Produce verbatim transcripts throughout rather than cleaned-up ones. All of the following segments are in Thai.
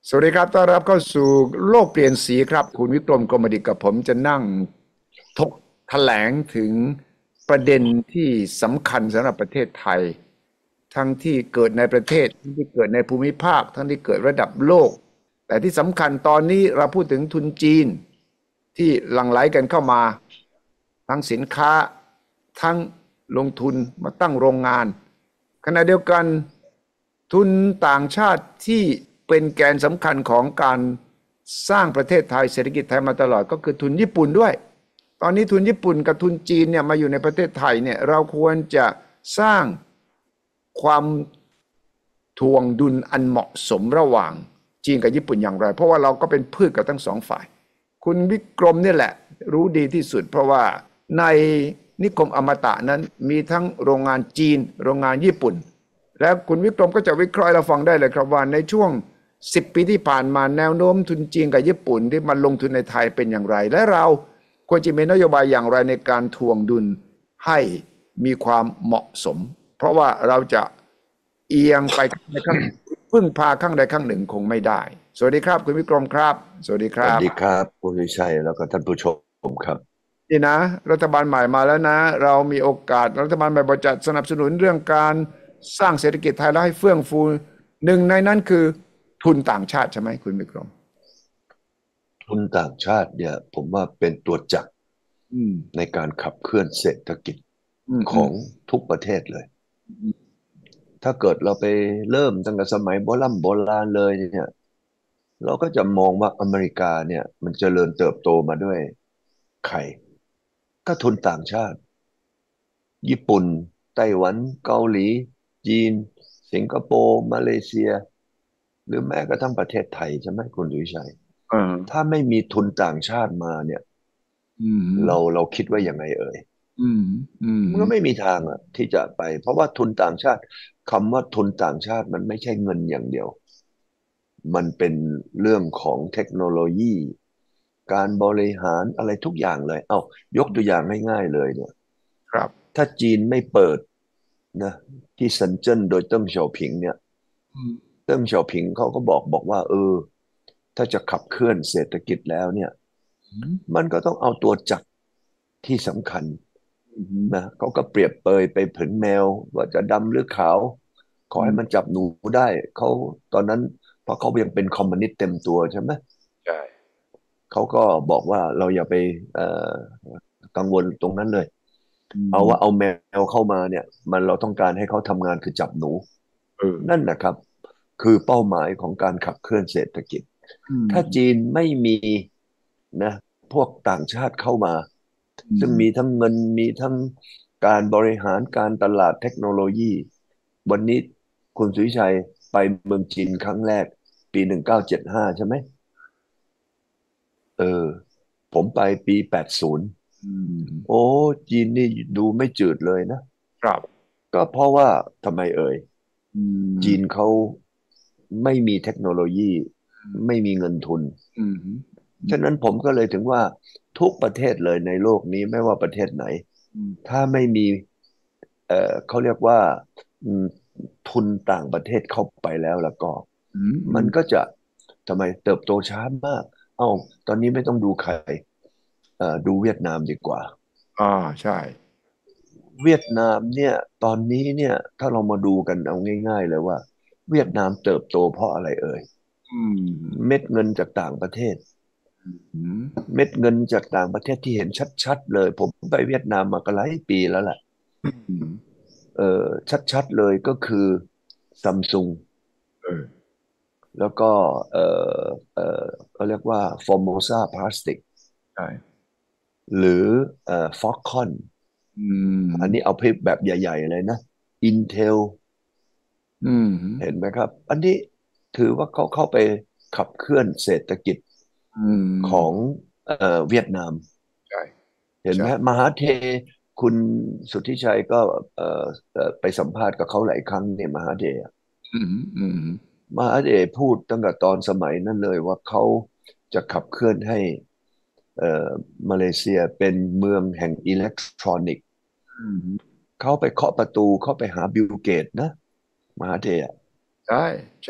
สวัสดีครับต้อนรับเข้าสู่โลกเปลี่ยนสีครับคุณวิกรมกมดิษฐ์กับผมจะนั่งถกแถลงถึงประเด็นที่สำคัญสำหรับประเทศไทยทั้งที่เกิดในประเทศทั้งที่เกิดในภูมิภาคทั้งที่เกิดระดับโลกแต่ที่สำคัญตอนนี้เราพูดถึงทุนจีนที่หลั่งไหลกันเข้ามาทั้งสินค้าทั้งลงทุนมาตั้งโรงงานขณะเดียวกันทุนต่างชาติที่เป็นแกนสำคัญของการสร้างประเทศไทยเศรษฐกิจไทยมาตลอดก็คือทุนญี่ปุ่นด้วยตอนนี้ทุนญี่ปุ่นกับทุนจีนเนี่ยมาอยู่ในประเทศไทยเนี่ยเราควรจะสร้างความถ่วงดุลอันเหมาะสมระหว่างจีนกับญี่ปุ่นอย่างไรเพราะว่าเราก็เป็นพืชกับทั้งสองฝ่ายคุณวิกรมนี่แหละรู้ดีที่สุดเพราะว่าในนิคมอมตะนั้นมีทั้งโรงงานจีนโรงงานญี่ปุ่นแล้วคุณวิกรมก็จะวิเคราะห์ให้เราฟังได้เลยครับว่าในช่วงสิบปีที่ผ่านมาแนวโน้มทุนจีนกับญี่ปุ่นที่มันลงทุนในไทยเป็นอย่างไรและเราควรจะมีนโยบายอย่างไรในการทวงดุลให้มีความเหมาะสมเพราะว่าเราจะเอียงไปในข้างพึ่งพาข้างใดข้างหนึ่งคงไม่ได้สวัสดีครับคุณวิกรมครับสวัสดีคสวัรับสดีครับคุณวิชัยแล้วก็ท่านผู้ชมครับนี่นะรัฐบาลใหม่มาแล้วนะเรามีโอกาสรัฐบาลใหม่จะสนับสนุนเรื่องการสร้างเศรษฐกิจไทยแล้วให้เฟื่องฟูหนึ่งในนั้นคือทุนต่างชาติใช่ไหมคุณวิกรมทุนต่างชาติเนี่ยผมว่าเป็นตัวจักรอืมในการขับเคลื่อนเศรษฐกิจอืมอืมของทุกประเทศเลยถ้าเกิดเราไปเริ่มตั้งแต่สมัยโบราณโบราณเลยเนี่ยเราก็จะมองว่าอเมริกาเนี่ยมันเจริญเติบโตมาด้วยใครก็ทุนต่างชาติญี่ปุ่นไต้หวันเกาหลีจีนสิงคโปร์มาเลเซียหรือแม้กระทั่งประเทศไทยใช่ไหมคุณวิชัยเออถ้าไม่มีทุนต่างชาติมาเนี่ยอืมเราเราคิดว่ายังไงเอ่ยอืมอืมมันก็ไม่มีทางอะที่จะไปเพราะว่าทุนต่างชาติคำว่าทุนต่างชาติมันไม่ใช่เงินอย่างเดียวมันเป็นเรื่องของเทคโนโลยีการบริหารอะไรทุกอย่างเลยเอายกตัวอย่างง่ายๆเลยเนี่ยครับถ้าจีนไม่เปิดนะที่เซินเจิ้นโดยเติ้งเสี่ยวผิงเนี่ยอืมเติ้งเสี่ยวผิงเขาก็บอกบอกว่าเออถ้าจะขับเคลื่อนเศรษฐกิจแล้วเนี่ยอืมมันก็ต้องเอาตัวจับที่สำคัญอืมนะเขาก็เปรียบเปยไปผึ่งแมวว่าจะดำหรือขาวขออืมให้มันจับหนูได้เขาตอนนั้นเพราะเขายังเป็นคอมมิวนิสต์เต็มตัวใช่ไหมใช่เขาก็บอกว่าเราอย่าไปเอ่อกังวลตรงนั้นเลยอืเอาว่าเอามแมวเข้ามาเนี่ยมันเราต้องการให้เขาทำงานคือจับหนูเออนั่นนะครับคือเป้าหมายของการขับเคลื่อนเศรษฐกิจอืมถ้าจีนไม่มีนะพวกต่างชาติเข้ามาอืซึ่งมีมทั้งเงินมีทั้งการบริหารการตลาดเทคโนโลยีวันนี้คุณสุวิชัยไปเมืองจีนครั้งแรกปีหนึ่งเก้าเจ็ดห้าใช่ไหมเออผมไปปีแปดศูนย์อืมโอ้จีนนี่ดูไม่จืดเลยนะครับก็เพราะว่าทำไมเอ่ยอืมจีนเขาไม่มีเทคโนโลยีไม่มีเงินทุนอืมฉะนั้นผมก็เลยถึงว่าทุกประเทศเลยในโลกนี้ไม่ว่าประเทศไหนอืมถ้าไม่มี เอ่อเขาเรียกว่าอืมทุนต่างประเทศเข้าไปแล้วแล้วก็อืมอืมมันก็จะทำไมเติบโตช้ามากเอ้าตอนนี้ไม่ต้องดูใครเอ่อดูเวียดนามดีกว่าอ่าใช่เวียดนามเนี่ยตอนนี้เนี่ยถ้าเรามาดูกันเอาง่ายๆเลยว่าเวียดนามเติบโตเพราะอะไรเอ่ยอืมเม็ดเงินจากต่างประเทศอืมเม็ดเงินจากต่างประเทศที่เห็นชัดๆเลยผมไปเวียดนามมาก็หลายปีแล้วแหละอืมเออชัดๆเลยก็คือซัมซุงเออแล้วก็เอ่อเอ่อเขาเรียกว่า Formosa Plastic ใช่หรือเอ่อ Foxconn อือันนี้มเอาเพลแบบใหญ่ๆเลยนะ Intel อืมเห็นไหมครับอันนี้ถือว่าเขาเข้าไปขับเคลื่อนเศรษฐกิจอืของมเอ่อเวียดนามใช่เห็นไหใช่มมหาเทคุณสุทธิชัยก็เอ่อเอ่อไปสัมภาษณ์กับเขาหลายครั้งเนี่ยมหาเทอะอืมอืมมหาเทพูดตั้งแต่ตอนสมัยนั้นเลยว่าเขาจะขับเคลื่อนให้ เอ่อมาเลเซียเป็นเมืองแห่งอิเล็กทรอนิกส์อืมเขาไปเคาะประตูเขาไปหาบิลเกตนะมหาเทอะใช่ใช่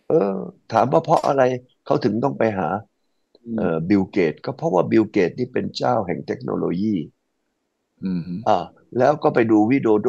เออถามว่าเพราะอะไรเขาถึงต้องไปหาอืมเอ่อบิลเกตก็เพราะว่าบิลเกตนี่เป็นเจ้าแห่งเทคโนโลยีอืมอ่าแล้วก็ไปดูวิโดโด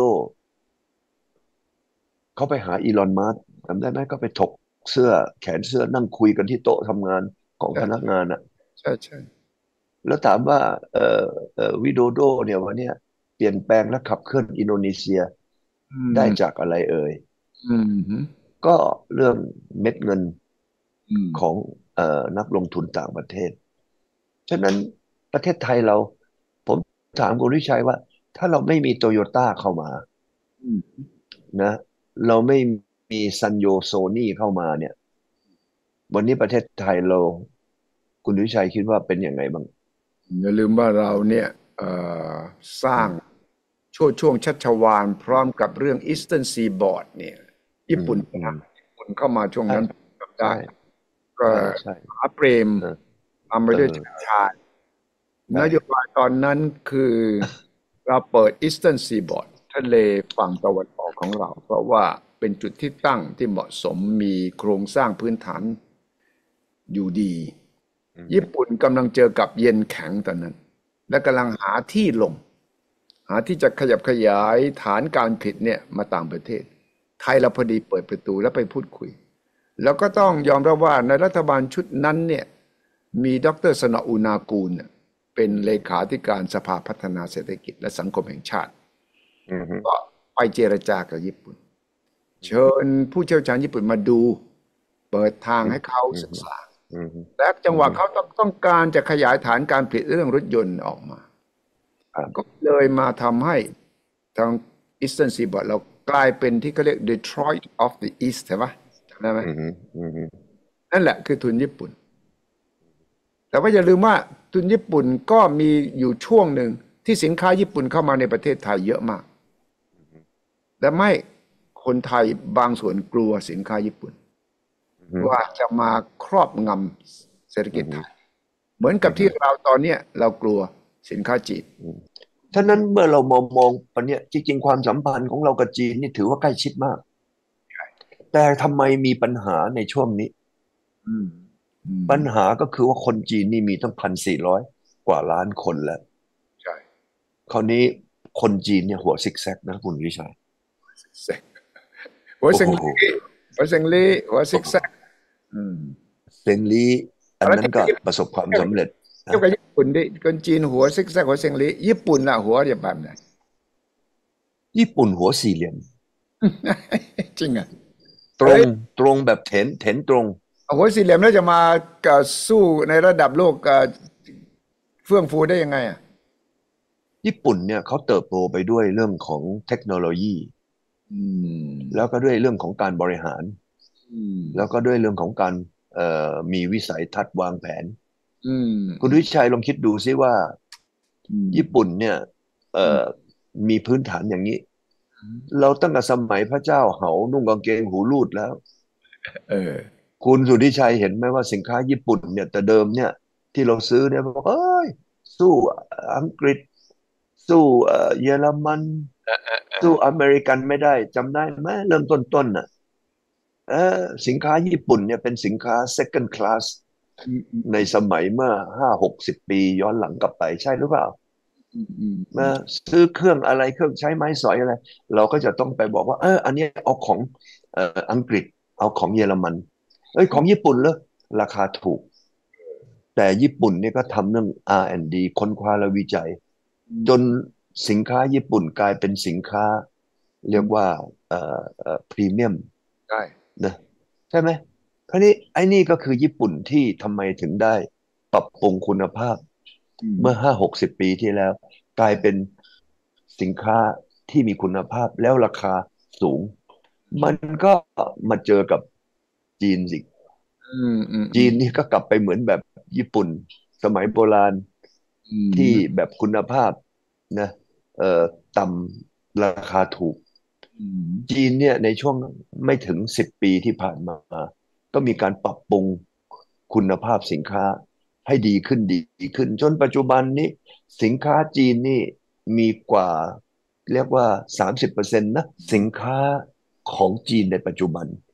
เขาไปหาอีลอนมัสก์จำได้ไหมก็ไปถกเสื้อแขนเสื้อนั่งคุยกันที่โต๊ะทำงานของพนักใช่งานอ่ะใช่ใช่แล้วถามว่าเอ่อเอ่อวิโดโดเนี่ยวันเนี้ยเปลี่ยนแปลงและขับเคลื่อนอินโดนีเซียอืได้มจากอะไรเอ่ยอืมก็เรื่องเม็ดเงินอืมของเอ่อนักลงทุนต่างประเทศ ฉะนั้นประเทศไทยเราผมถามคุณวิชัยว่าถ้าเราไม่มีโตโยต้าเข้ามาอืมนะเราไม่มีซันโยโซนี่เข้ามาเนี่ยวันนี้ประเทศไทยเราคุณวิชัยคิดว่าเป็นยังไงบ้างอย่าลืมว่าเราเนี่ยเอ่อสร้างอืมช่วงช่วงชัชวาลพร้อมกับเรื่อง Eastern Seaboard เนี่ยอืญี่ปุ่นมอืมนะญี่ปุ่นเข้ามาช่วงใช่นั้นจำใช่ได้ก็ใช่ใช่มหาเปรมเออตามไปเออด้วยชาติชาติ นโยใช่บายตอนนั้นคือเราเปิด Eastern Seaboard ทะเลฝั่งตะวันออกของเราเพราะว่าเป็นจุดที่ตั้งที่เหมาะสมมีโครงสร้างพื้นฐานอยู่ดีอืมญี่ปุ่นกำลังเจอกับเย็นแข็งตอนนั้นและกำลังหาที่ลงหาที่จะขยับขยายฐานการผลิตเนี่ยมาต่างประเทศไทยเราพอดีเปิดประตูแล้วไปพูดคุยแล้วก็ต้องยอมรับว่าในรัฐบาลชุดนั้นเนี่ยมีดรสนออุณากูลเนี่ยเป็นเลขาธิการสภาพัฒนาเศรษฐกิจและสังคมแห่งชาติอืมก็ไปเจรจากับญี่ปุ่นเชิญผู้เชี่ยวชาญญี่ปุ่นมาดูเปิดทางอืมให้เขาอืมศึกษาอืมและจัอืมงหวะเขาต้องต้องการจะขยายฐานการผลิตเรื่องรถยนต์ออกมาก็ครับเลยมาทำให้ทาง Eastern Seaboard เรากลายเป็นที่เขาเรียก Detroit of the East ใช่ไหมจำได้ไหมอืมอืมนั่นแหละคือทุนญี่ปุ่น แต่ว่าอย่าลืมว่าทุนญี่ปุ่นก็มีอยู่ช่วงหนึ่งที่สินค้าญี่ปุ่นเข้ามาในประเทศไทยเยอะมากแต่ไม่คนไทยบางส่วนกลัวสินค้าญี่ปุ่นอืมว่าจะมาครอบงำเศรษฐอืมกิจไทยเหมือนอืกับที่มเราตอนเนี้ยเรากลัวสินค้าจีนอืมฉะนั้นเมื่อเรามองมองปันเนี้ยจริงๆความสัมพันธ์ของเรากับจีนนี่ถือว่าใกล้ชิดมากแต่ทำไมมีปัญหาในช่วงนี้อืมอืมปัญหาก็คือว่าคนจีนนี่มีตั้งพันสี่ร้อยกว่าล้านคนแล้วใช่คราวนี้คนจีนเนี่ยหัวซิกแซกนะคุณวิชัยเซ็งหัวโอ้โหเซ็งลี่หัวเซ็งลี่หัวซิโอ้โหกแซกอืมเซงลีอันแล้วนั้นก็เทียบกับประสบความเทียบสำเร็จเทียนะบกับญี่ปุ่นดิคนจีนหัวซิกแซกหัวเซ็งลี่ญี่ปุ่นล่ะหัวจะแบบไหนญี่ปุ่นหัวสี่เหลี่ยมจริงอ่ะตรงเฮ้ยตรงแบบเถนเถนตรงเอาหัวสี่เหลี่ยมแล้วจะมาเอ่อสู้ในระดับโลกเอ่อเฟื่องฟูได้ยังไงอ่ะญี่ปุ่นเนี่ยเขาเติบโตไปด้วยเรื่องของเทคโนโลยีอืมแล้วก็ด้วยเรื่องของการบริหารอืมแล้วก็ด้วยเรื่องของการเอ่อมีวิสัยทัศน์วางแผนอืมคุณวิชัยลองคิดดูซิว่าอืมญี่ปุ่นเนี่ยเอ่อืมอมีพื้นฐานอย่างนี้เราตั้งแต่สมัยพระเจ้าเหานุ่งกางเกงหูรูดแล้วเออคุณสุทธิชัยเห็นไหมว่าสินค้าญี่ปุ่นเนี่ยแต่เดิมเนี่ยที่เราซื้อเนี่ยบอกเอ้ยสู้อังกฤษสู้เอ่อเยอรมันสู้อเมริกันไม่ได้จำได้ไหมเริ่มต้นๆน่ะเออสินค้าญี่ปุ่นเนี่ยเป็นสินค้า second class อืมอืมในสมัยเมื่อห้าหกสิบปีย้อนหลังกลับไปใช่หรือเปล่าอืมอืมอืมามซื้อเครื่องอะไรเครื่องใช้ไม้สอยอะไรเราก็จะต้องไปบอกว่าเอออันนี้เอาของเอ่ออังกฤษเอาของเยอรมันเอ้ยของญี่ปุ่นเลยราคาถูกแต่ญี่ปุ่นเนี่ยก็ทำเรื่อง อาร์ แอนด์ ดี ค้นคว้าและวิจัยจนสินค้าญี่ปุ่นกลายเป็นสินค้าเรีอืมยกว่าเอ่อเอ่อพรีเมียมได้นะใช่ไหมคราวนี้ไอ้นี่ก็คือญี่ปุ่นที่ทำไมถึงได้ปรับปรุงคุณภาพอืมเมื่อห้าหกสิบปีที่แล้วกลายเป็นสินค้าที่มีคุณภาพแล้วราคาสูงมันก็มาเจอกับจีนสิอืมอืมอืจีมนนี่ก็กลับไปเหมือนแบบญี่ปุ่นสมัยโบราณอืที่มแบบคุณภาพนะเอ่อต่ำราคาถูกอืมจีนเนี่ยในช่วงไม่ถึงสิบปีที่ผ่านมาก็มีการปรับปรุงคุณภาพสินค้าให้ดีขึ้นดีขึ้นจนปัจจุบันนี้สินค้าจีนนี่มีกว่าเรียกว่าสามสิบเปอร์เซ็นต์นะสินค้าของจีนในปัจจุบัน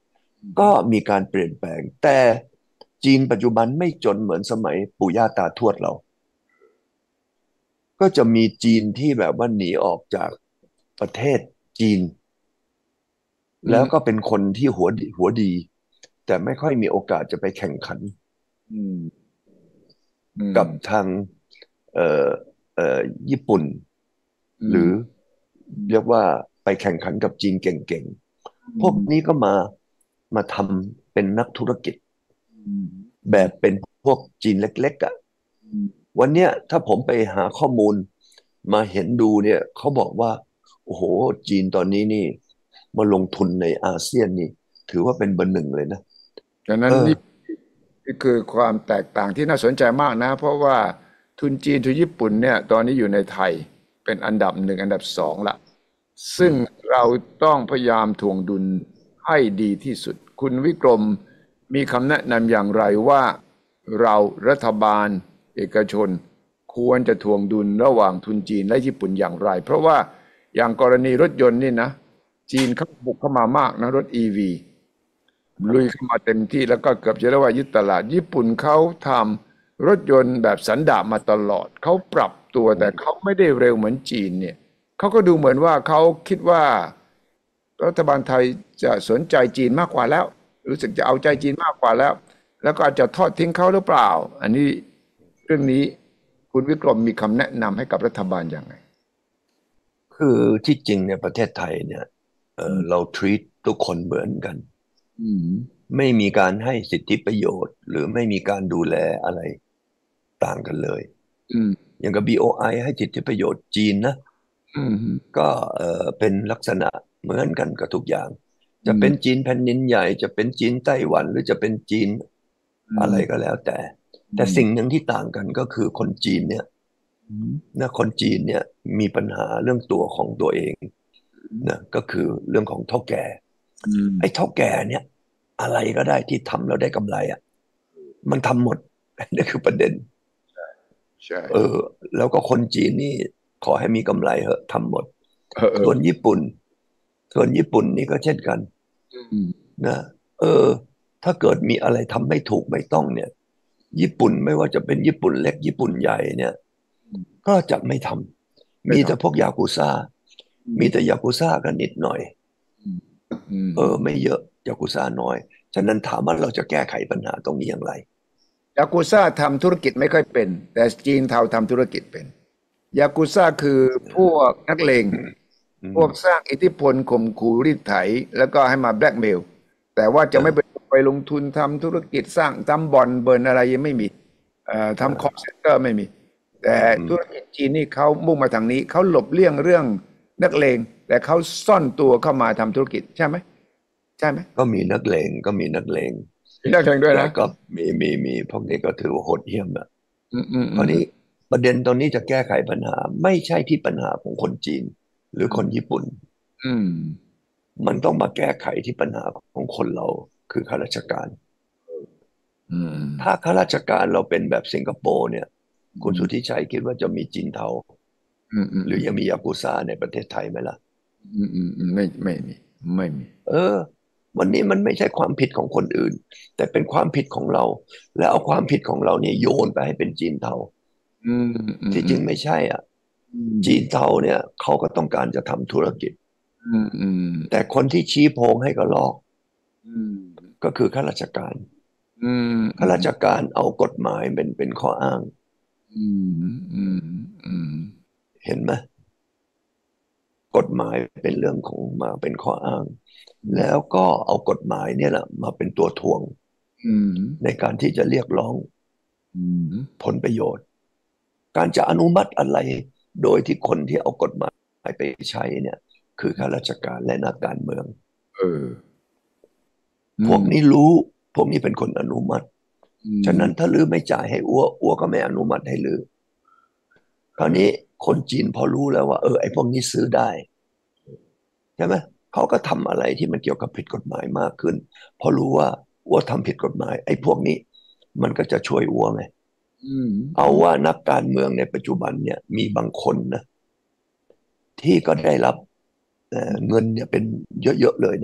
ก็มีการเปลี่ยนแปลงแต่จีนปัจจุบันไม่จนเหมือนสมัยปู่ย่าตาทวดเราก็จะมีจีนที่แบบว่าหนีออกจากประเทศจีนแล้วก็อืมเป็นคนที่หัวดีหัวดีแต่ไม่ค่อยมีโอกาสจะไปแข่งขันอืมอืมกับทางเอ่อเอ่อญี่ปุ่นอืมหรือเรียกว่าไปแข่งขันกับจีนเก่งๆพวกนี้ก็มามาทำเป็นนักธุรกิจอืมแบบเป็นพวกจีนเล็กๆอ่ะอืมวันเนี้ยถ้าผมไปหาข้อมูลมาเห็นดูเนี่ยเขาบอกว่าโอ้โหจีนตอนนี้นี่มาลงทุนในอาเซียนนี่ถือว่าเป็นเบอร์หนึ่งเลยนะดังนั้เออนนี่นี่คือความแตกต่างที่น่าสนใจมากนะเพราะว่าทุนจีนทุนญี่ปุ่นเนี่ยตอนนี้อยู่ในไทยเป็นอันดับหนึ่งอันดับสองละซึ่งอืมเราต้องพยายามถ่วงดุลให้ดีที่สุดคุณวิกรมมีคำแนะนำอย่างไรว่าเรารัฐบาลเอกชนควรจะถ่วงดุลระหว่างทุนจีนและญี่ปุ่นอย่างไรเพราะว่าอย่างกรณีรถยนต์นี่นะจีนเขาบุกเข้ามามากนะรถอีวีลุยเข้ามาเต็มที่แล้วก็เกือบจะเรียกว่ายึดตลาดญี่ปุ่นเขาทำรถยนต์แบบสันดาปมาตลอดเขาปรับตัวแต่เขาไม่ได้เร็วเหมือนจีนเนี่ยเขาก็ดูเหมือนว่าเขาคิดว่ารัฐบาลไทยจะสนใจจีนมากกว่าแล้วรู้สึกจะเอาใจจีนมากกว่าแล้วแล้วก็อาจจะทอดทิ้งเขาหรือเปล่าอันนี้เรื่องนี้คุณวิกรมมีคำแนะนำให้กับรัฐบาลอย่างไรคือที่จริงเนี่ยประเทศไทยเนี่ยเออืมอเรา treat ทุกคนเหมือนกันอืมไม่มีการให้สิทธิประโยชน์หรือไม่มีการดูแลอะไรต่างกันเลยอืมอย่างกับ บี โอ ไอ ให้สิทธิประโยชน์จีนนะอืมก็เออเป็นลักษณะเหมือนกันกับทุกอย่างอืจะเป็นมจีนแผ่นดินใหญ่จะเป็นจีนไต้หวันหรือจะเป็นจีนอือะไรก็มแล้วแต่แต่อืมสิ่งหนึ่งที่ต่างกันก็คือคนจีนเนี่ยอืมนะคนจีนเนี่ยมีปัญหาเรื่องตัวของตัวเองนะก็คือเรื่องของเฒ่าแก่อืมไอ้เฒ่าแก่เนี่ยอะไรก็ได้ที่ทำแล้วได้กำไรอ่ะมันทำหมดนี่คือประเด็นใช่เออแล้วก็คนจีนนี่ขอให้มีกำไรเหอะทำหมดเออเออส่วนญี่ปุ่นส่วนญี่ปุ่นนี่ก็เช่นกันอืมนะเออถ้าเกิดมีอะไรทำไม่ถูกไม่ต้องเนี่ยญี่ปุ่นไม่ว่าจะเป็นญี่ปุ่นเล็กญี่ปุ่นใหญ่เนี่ยก็จะไม่ทำไม่ทมีแต่พวกยากุซ่าำอืมมีแต่ยากุซ่ากันนิดหน่อยอืมเออไม่เยอะยากุซ่าน้อยฉะนั้นถามว่าเราจะแก้ไขปัญหาตรงนี้อย่างไรยากูซ่าทำธุรกิจไม่ค่อยเป็นแต่จีนเทาทำธุรกิจเป็นยากูซ่าคือพวกนักเลงอืมพวกสร้างอิทธิพลข่มขู่รีดไถแล้วก็ให้มาแบล็กเมลแต่ว่าจะไม่ไปเออไปลงทุนทำธุรกิจสร้างทำบ่อนเบิร์นอะไรยังไม่มีเอ่อเอทำคอลอเซ็นเตอร์ไม่มีแต่อืมธุรกิจจีนนี่เขามุ่งมาทางนี้เขาหลบเลี่ยงเรื่องนักเลงแต่เขาซ่อนตัวเข้ามาทำธุรกิจใช่ไหมใช่ไหมก็มีนักเลงก็มีนักเลงมีนักเลงด้วยนะแต่ก็มีมีมีพวกนี้ก็ถือว่าโหดเหี้ยมอะอืมอืมอืมคราวนี้ประเด็นตอนนี้จะแก้ไขปัญหาไม่ใช่ที่ปัญหาของคนจีนหรือคนญี่ปุ่นอืมมันต้องมาแก้ไขที่ปัญหาของคนเราคือข้าราชการอืมถ้าข้าราชการเราเป็นแบบสิงคโปร์เนี่ยอืคุณสุทธิมชัยคิดว่าจะมีจีนเทาอืมอืมอืมหรือยังมียากุซ่าในประเทศไทยไหมล่ะอืมอืมอืมไม่ไม่มีไม่มีเออวันนี้มันไม่ใช่ความผิดของคนอื่นแต่เป็นความผิดของเราแล้วเอาความผิดของเราเนี่ยโยนไปให้เป็นจีนเทาอืมอืมอืมที่จริงไม่ใช่อ่ะอืมจีนเทาเนี่ยเขาก็ต้องการจะทำธุรกิจอืมอืมแต่คนที่ชี้โพงให้กระลอกอืมก็คือข้าราชการอืมอืข้ารามชการเอากฎหมายเป็นเป็นข้ออ้างอืมอืมอืมเห็นไหม กฎหมายเป็นเรื่องของมาเป็นข้ออ้างแล้วก็เอากฎหมายเนี่ยแหละมาเป็นตัวทวงอืมในการที่จะเรียกร้องอืมผลประโยชน์การจะอนุมัติอะไรโดยที่คนที่เอากฎหมายไปใช้เนี่ยคือข้าราชการและนักการเมืองเอออืพวกมนี้รู้พวกนี้เป็นคนอนุมัติอืฉะนั้นมถ้าลือไม่จ่ายให้อัวอัวก็ไม่อนุมัติให้ลือคราวนี้คนจีนพอรู้แล้วว่าเออไอ้พวกนี้ซื้อได้ใช่ไหมเขาก็ทำอะไรที่มันเกี่ยวกับผิดกฎหมายมากขึ้นพอรู้ว่าอัวทำผิดกฎหมายไอ้พวกนี้มันก็จะช่วยอัวไงอืมเอาว่านักการเมืองในปัจจุบันเนี่ยมีบางคนนะที่ก็ได้รับเอ่อเงินเนี่ยเป็นเยอะๆเลยเนี่ย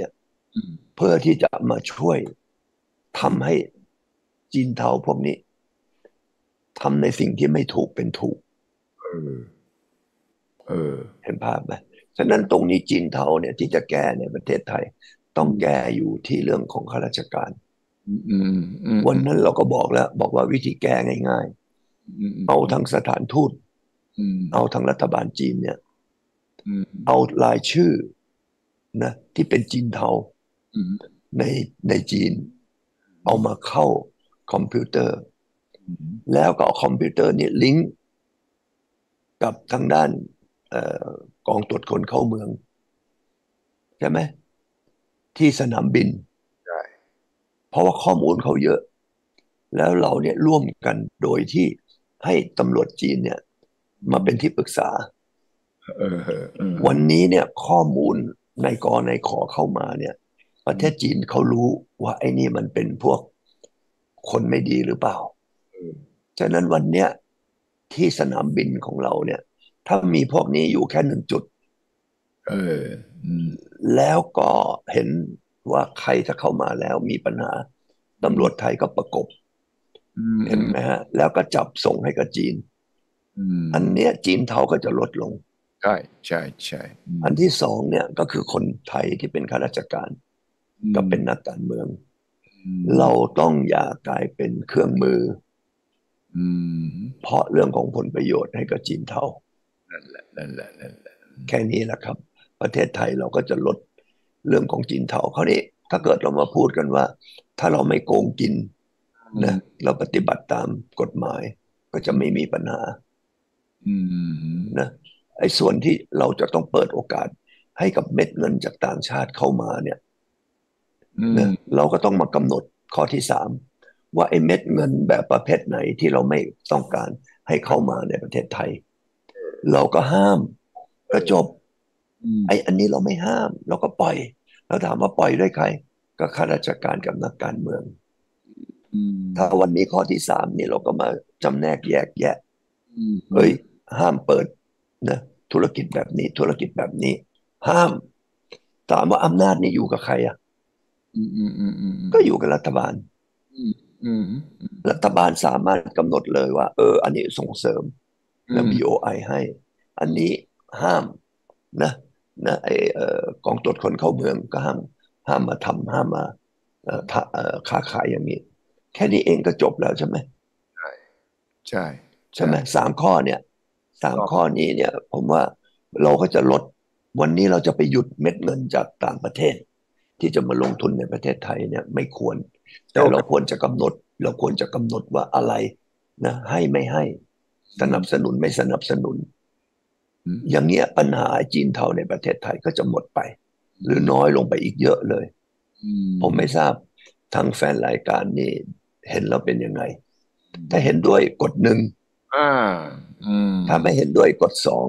อืมเพื่อที่จะมาช่วยทำให้จีนเทาพวกนี้ทำในสิ่งที่ไม่ถูกเป็นถูกเออเออเห็นภาพไหมฉะนั้นตรงนี้จีนเทาเนี่ยที่จะแก้ในประเทศไทยต้องแก้อยู่ที่เรื่องของข้าราชการอืมอืมอืมวันอืมนั้นเราก็บอกแล้วบอกว่าวิธีแก้ง่ายอืมๆเอาทางสถานทูตอืมเอาทางรัฐบาลจีนเนี่ยอืมเอารายชื่อนะที่เป็นจีนเทาอืมในในจีนเอามาเข้าคอมพิวเตอร์อืมแล้วก็เอาคอมพิวเตอร์นี่ลิงก์กับทางด้านเอ่อกองตรวจคนเข้าเมืองใช่ไหมที่สนามบินใช่เพราะว่าข้อมูลเขาเยอะแล้วเราเนี่ยร่วมกันโดยที่ให้ตำรวจจีนเนี่ยมาเป็นที่ปรึกษาเออเออเออวันนี้เนี่ยข้อมูลในกอในขอเข้ามาเนี่ยประเทศจีนเขารู้ว่าไอ้นี่มันเป็นพวกคนไม่ดีหรือเปล่าฉะนั้นวันเนี้ยที่สนามบินของเราเนี่ยถ้ามีพวกนี้อยู่แค่หนึ่งจุดเอออืมแล้วก็เห็นว่าใครถ้าเข้ามาแล้วมีปัญหาตำรวจไทยก็ประกบอืมอืมเห็นไหมฮะแล้วก็จับส่งให้กับจีนอืมอันเนี้ยจีนเทาก็จะลดลงใช่ใช่ใช่อืมอันที่สองเนี่ยก็คือคนไทยที่เป็นข้าราชการอืมก็เป็นนักการเมืองอืเรามต้องอย่ากลายเป็นเครื่องมืออืมเพราะเรื่องของผลประโยชน์ให้กับจีนเทานั่นแหละนั่นแหละนั่นแหละแค่นี้แหละครับประเทศไทยเราก็จะลดเรื่องของจีนเทาเขาวนี้ถ้าเกิดเรามาพูดกันว่าถ้าเราไม่โกงกินอืนะมเราปฏิบัติตามกฎหมายก็จะไม่มีปัญหาอืมนะไอ้ส่วนที่เราจะต้องเปิดโอกาสให้กับเม็ดเงินจากต่างชาติเข้ามาเนี่ยอืมนะเราก็ต้องมากำหนดข้อที่สามว่าไอ้เม็ดเงินแบบประเภทไหนที่เราไม่ต้องการให้เข้ามาในประเทศไทยเราก็ห้ามก็จบอืมไอ้อันนี้เราไม่ห้ามเราก็ปล่อยเราถามว่าปล่อยด้วยใครก็ข้าราชการกับนักการเมืองอืถ้ามวันนี้ข้อที่สามนี่เราก็มาจำแนกแยกแยะอืมอืเอ้ยมห้ามเปิดนะธุรกิจแบบนี้ธุรกิจแบบนี้ห้ามถามว่าอำนาจนี่อยู่กับใครอ่ะอืมอืมอืมอืมก็อยู่กับรัฐบาลอืมอืมรัฐบาลสามารถกำหนดเลยว่าเอออันนี้ส่งเสริมอืนะมบี โอ ไอ ให้อันนี้ห้ามนะนะไอเอ่อกองตรวจคนเข้าเมืองก็ห้ามห้ามมาทำห้ามมาเอ่อถ้าเอ่อค้าขายอย่างนี้แค่นี้เองก็จบแล้วใช่ไหมใช่ใช่ใช่ไหมสามข้อเนี่ยสามก็ข้อนี้เนี่ยผมว่าเราก็จะลดวันนี้เราจะไปหยุดเม็ดเงินจากต่างประเทศที่จะมาลงทุนในประเทศไทยเนี่ยไม่ควรแต่เราโจกับควรจะกำหนดเราควรจะกำหนดว่าอะไรนะให้ไม่ให้สอืมนับสนุนไม่สนับสนุนอืมอย่างเงี้ยปัญหาจีนเทาในประเทศไทยก็จะหมดไปหรือน้อยลงไปอีกเยอะเลยอืผมไม่มทราบทางแฟนรายการนี่เห็นแล้วเป็นยังไงถ้าเห็นด้วยกดหนึ่งอ่าอืมถ้าไม่เห็นด้วยกดสอง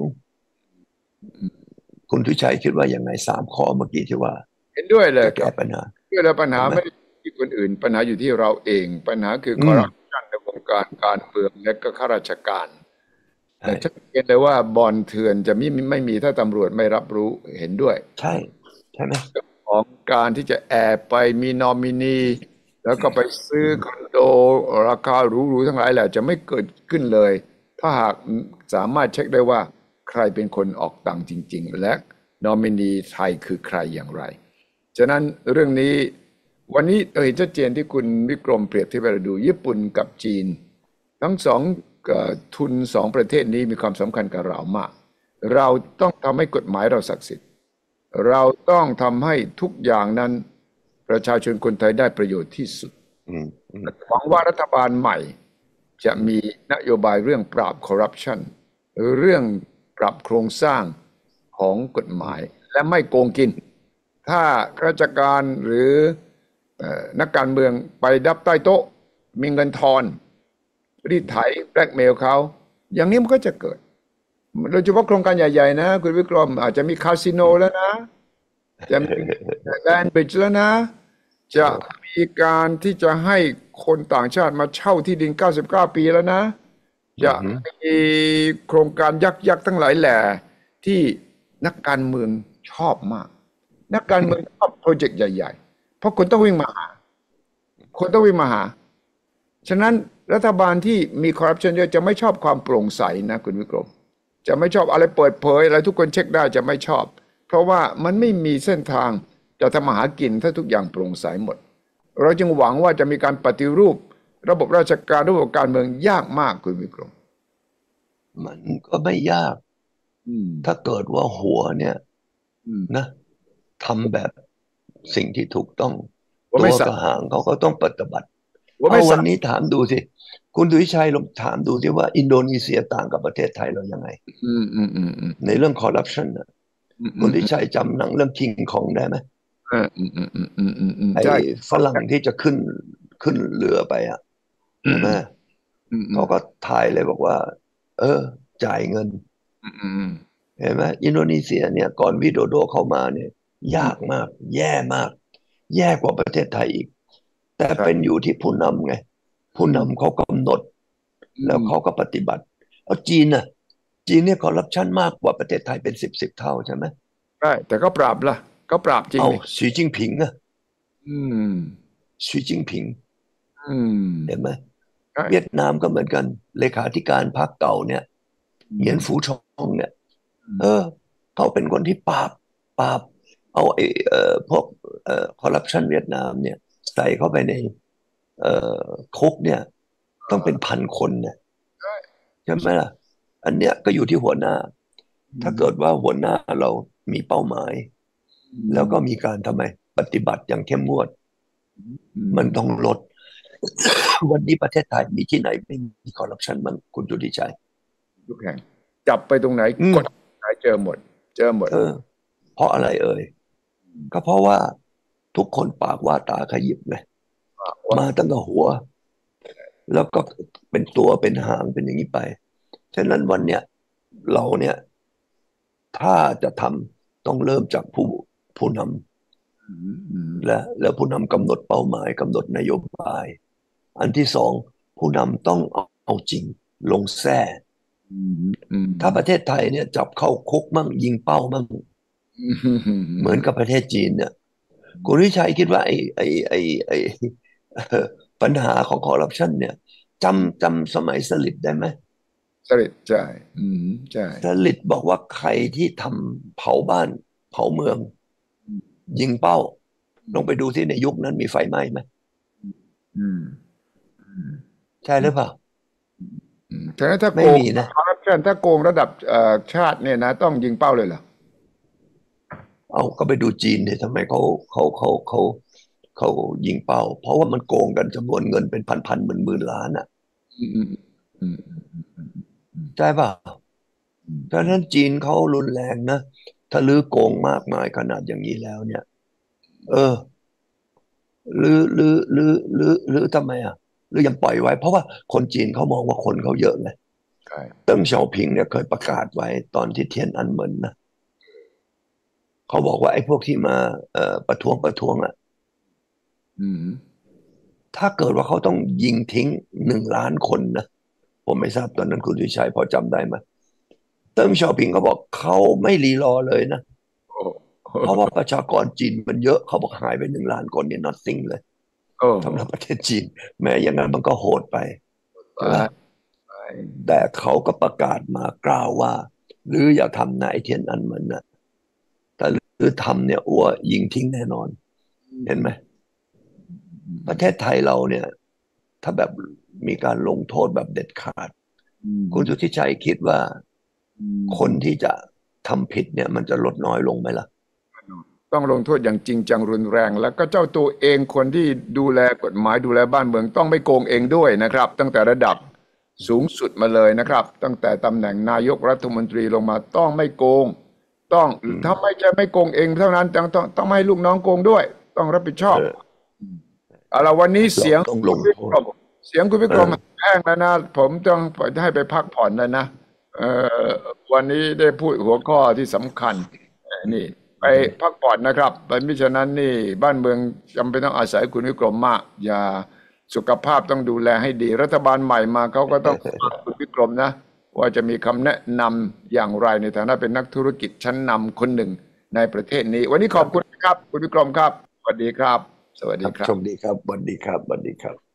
คุณทุชัยคิดว่าอย่างไงสามข้อเมื่อกี้ที่ว่าเห็นด้วยเลยจะครับแก้ปัญหาด้วยแล้วปัญหาใช่ไหมไม่ได้อยู่ที่คนอื่นปัญหาอยู่ที่เราเองปัญหาคือคอืมอร์รัปชันในวงการการเมืองและก็ข้าราชการแต่ใช่ชัดเจนเลยว่าบอลเถื่อนจะไม่ไม่มีถ้าตำรวจไม่รับรู้เห็นด้วยใช่ใช่ไหมของการที่จะแอบไปมีนอมินีแล้วก็ไปซื้อคอนโดราคาหรูๆทั้งหลายแหละจะไม่เกิดขึ้นเลย ถ้าหากสามารถเช็คได้ว่าใครเป็นคนออกตังค์จริงๆและนอมินีไทยคือใครอย่างไรฉะนั้นเรื่องนี้วันนี้เห็นชัดเจนที่คุณวิกรมเปรียบเทียบให้เราดูญี่ปุ่นกับจีนทั้งสองเอ่อทุนสองประเทศนี้มีความสำคัญกับเรามากเราต้องทำให้กฎหมายเราศักดิ์สิทธิ์ เราต้องทำให้ทุกอย่างนั้นประชาชนคนไทยได้ประโยชน์ที่สุดอืมอืมหวังว่ารัฐบาลใหม่จะมีนโยบายเรื่องปราบคอร์รัปชันเรื่องปรับโครงสร้างของกฎหมายและไม่โกงกินถ้าข้าราชการหรือเอ่อนักการเมืองไปดับใต้โต๊ะมีเงินทอนรีดไถแบล็กเมลเขาอย่างนี้มันก็จะเกิดโดยเฉพาะโครงการใหญ่ๆนะคุณวิกรมอาจจะมีคาสิโนแล้วนะ จะมีแลนบริดจ์แล้วนะ จะมีการที่จะให้คนต่างชาติมาเช่าที่ดินเก้าสิบเก้าปีแล้วนะ จะอืมมีโครงการยักษ์ยักษ์ทั้งหลายแหล่ที่นักการเมืองชอบมากนักการเมืองชอบโปรเจกต์ใหญ่ๆเพราะคนต้องวิ่งมาหาคนต้องวิ่งมาหาฉะนั้นรัฐบาลที่มีคอร์รัปชันเยอะจะไม่ชอบความโปร่งใสนะคุณวิกรมจะไม่ชอบอะไรเปิดเผยอะไรทุกคนเช็คได้จะไม่ชอบ เพราะว่ามันไม่มีเส้นทางจะทำมาหากินถ้าทุกอย่างโปร่งใสหมดเราจึงหวังว่าจะมีการปฏิรูประบบราชการระบบการเมืองยากมากคุณวิกรมมันก็ไม่ยากถ้าเกิดว่าหัวเนี่ยนะทำแบบสิ่งที่ถูกต้องตัวกระหางเขาก็ต้องปฏิบัติเอาวันนี้ถามดูสิคุณดุยชัยลองถามดูสิว่าอินโดนีเซียต่างกับประเทศไทยเรายังไงในเรื่องคอร์รัปชันนะคุณดุยชัยจำหนังเรื่องคิงคองได้ไหมไอ้ฝรั่งที่จะขึ้นขึ้นเรือไปอ่ะใช่ไหมเขาก็ถ่ายเลยบอกว่าเออจ่ายเงินเห็นไหมอินโดนีเซียเนี่ยก่อนวิโดโดเข้ามาเนี่ยยากมากแย่มากแย่กว่าประเทศไทยอีกแต่เป็นอยู่ที่ผู้นำไงผู้นำเขากำหนดแล้วเขาก็ปฏิบัติเอาจีนน่ะจีนเนี่ยคอร์รัปชันมากกว่าประเทศไทยเป็นสิบสิบเท่าใช่ไหมใช่แต่ก็ปราบล่ะก็ปราบจริงเอาสีจิ้งผิงอะอืมสีจิ้งผิงอืมเห็นไหมเวียดนามก็เหมือนกันเลขาธิการพรรคเก่าเนี่ยเหยียนฝูชงเนี่ยเออเขาเป็นคนที่ปราบปราบเอาไอ้เอ่อพวกเอ่อคอร์รัปชันเวียดนามเนี่ยใส่เข้าไปในเอ่อคุกเนี่ยต้องเป็นพันคนเนี่ยใช่ไหมล่ะอันเนี้ยก็อยู่ที่หัวหน้าถ้าเกิดว่าหัวหน้าเรามีเป้าหมายแล้วก็มีการทำไมปฏิบัติอย่างเข้มงวดมันต้องลดวันนี้ประเทศไทยมีที่ไหนไม่มีคอร์รัปชันมั้งคุณจุติชัยทุกแห่งจับไปตรงไหนกดไหนเจอหมดเจอหมดเออเพราะอะไรเอ่ยก็เพราะว่าทุกคนปากว่าตาขยิบไงมาตั้งแต่หัวแล้วก็เป็นตัวเป็นหางเป็นอย่างนี้ไปฉะนั้นวันเนี้ยเราเนี่ยถ้าจะทำต้องเริ่มจากผู้ผู้นำและแล้วผู้นำกำหนดเป้าหมายกำหนดนโยบายอันที่สองผู้นำต้องเอาจริงลงแท้ถ้าประเทศไทยเนี่ยจับเข้าคุกมั่งยิงเป้ามั่งเหมือนกับประเทศจีนเนี่ยคุณวิชัยคิดว่าไอ้ไอ้ไอ้ไอ้ปัญหาของคอร์รัปชันเนี่ยจำจำสมัยสลิดได้ไหมสลิดใช่ใช่สลิดบอกว่าใครที่ทำเผาบ้านเผาเมืองยิงเป้าลองไปดูที่ในยุคนั้นมีไฟไหม้ไหมใช่หรือเปล่าแต่ถ้าโกงคอร์รัปชันถ้าโกงระดับชาติเนี่ยนะต้องยิงเป้าเลยเหรอเอาก็ไปดูจีนเนี่ยทำไมเขาเขาเขาเขาเขายิงเป้าเพราะว่ามันโกงกันจำนวนเงินเป็นพันพันหมื่นหมื่นล้านอ่ะใช่ป่ะดังนั้นจีนเขารุนแรงนะถ้าลื้อโกงมากมายขนาดอย่างนี้แล้วเนี่ยเออลื้อลื้อลื้อลื้อลื้อทำไมอ่ะหรือยังปล่อยไว้เพราะว่าคนจีนเขามองว่าคนเขาเยอะไงเติ้งเฉาผิงเนี่ยเคยประกาศไว้ตอนที่เทียนอันเหมินนะเขาบอกว่าไอ้พวกที่มาเอ่อประท้วงประท้วงอ่ะถ้าเกิดว่าเขาต้องยิงทิ้งหนึ่งล้านคนนะผมไม่ทราบตอนนั้นคุณดุชัยพอจำได้ไหมเติ้งเฉาผิงเขาบอกเขาไม่รีรอเลยนะเพราะว่าประชากรจีนมันเยอะเขาบอกหายไปหนึ่งล้านคนเนี่ย nothing เลยสำหรับประเทศจีนแม้อย่างนั้นมันก็โหดไปแต่เขาก็ประกาศมากล่าวว่าหรืออย่าทำนายเทียนอันเหมินนะแต่หรือทำเนี่ยอ้วยิงทิ้งแน่นอนเห็นไหมประเทศไทยเราเนี่ยถ้าแบบมีการลงโทษแบบเด็ดขาดคุณสุทธิชัยคิดว่าคนที่จะทำผิดเนี่ยมันจะลดน้อยลงไหมล่ะต้องลงโทษอย่างจริงจังรุนแรงแล้วก็เจ้าตัวเองคนที่ดูแลกฎหมายดูแลบ้านเมืองต้องไม่โกงเองด้วยนะครับตั้งแต่ระดับสูงสุดมาเลยนะครับตั้งแต่ตำแหน่งนายกรัฐมนตรีลงมาต้องไม่โกงต้องถ้าไม่จะไม่โกงเองเท่านั้นต้องต้องต้องไม่ให้ลูกน้องโกงด้วยต้องรับผิดชอบเอาละวันนี้เสียงคุณวิกรมเสียงคุณวิกรมแห้งแล้วนะผมต้องให้ไปพักผ่อนแล้วนะเอ่อวันนี้ได้พูดหัวข้อที่สำคัญนี่ไปพักผ่อนนะครับแต่มิฉะนั้นนี่บ้านเมืองจำเป็นต้องอาศัยคุณวิกรมมากอย่าสุขภาพต้องดูแลให้ดีรัฐบาลใหม่มาเขาก็ต้องคุณวิกรมนะว่าจะมีคำแนะนำอย่างไรในฐานะเป็นนักธุรกิจชั้นนำคนหนึ่งในประเทศนี้วันนี้ขอบคุณครับคุณวิกรมครับสวัสดีครับสวัสครับดีครับโชคดีครับสวัสดีครับสวัสดีครับ